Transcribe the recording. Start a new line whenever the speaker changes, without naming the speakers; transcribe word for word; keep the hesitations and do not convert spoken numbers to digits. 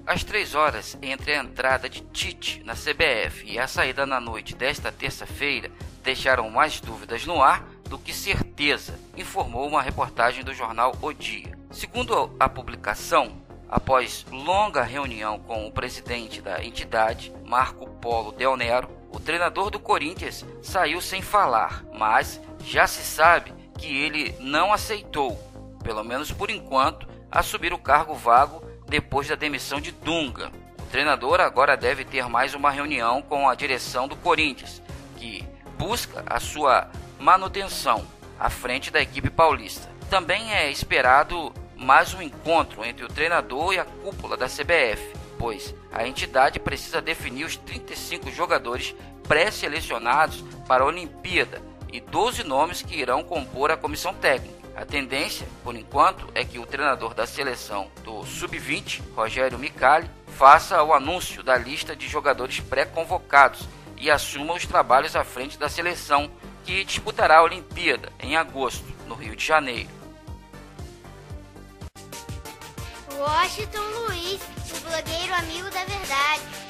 Às três horas, entre a entrada de Tite na C B F e a saída na noite desta terça-feira, deixaram mais dúvidas no ar do que certeza, informou uma reportagem do jornal O Dia. Segundo a publicação, após longa reunião com o presidente da entidade, Marco Polo Del Nero, o treinador do Corinthians saiu sem falar, mas já se sabe que ele não aceitou, pelo menos por enquanto, assumir o cargo vago depois da demissão de Dunga. O treinador agora deve ter mais uma reunião com a direção do Corinthians, que busca a sua manutenção à frente da equipe paulista. Também é esperado mais um encontro entre o treinador e a cúpula da C B F, pois a entidade precisa definir os trinta e cinco jogadores pré-selecionados para a Olimpíada e doze nomes que irão compor a comissão técnica. A tendência, por enquanto, é que o treinador da seleção do sub vinte, Rogério Micali, faça o anúncio da lista de jogadores pré-convocados e assuma os trabalhos à frente da seleção, que disputará a Olimpíada em agosto, no Rio de Janeiro.
Washington Luiz, o blogueiro amigo da verdade.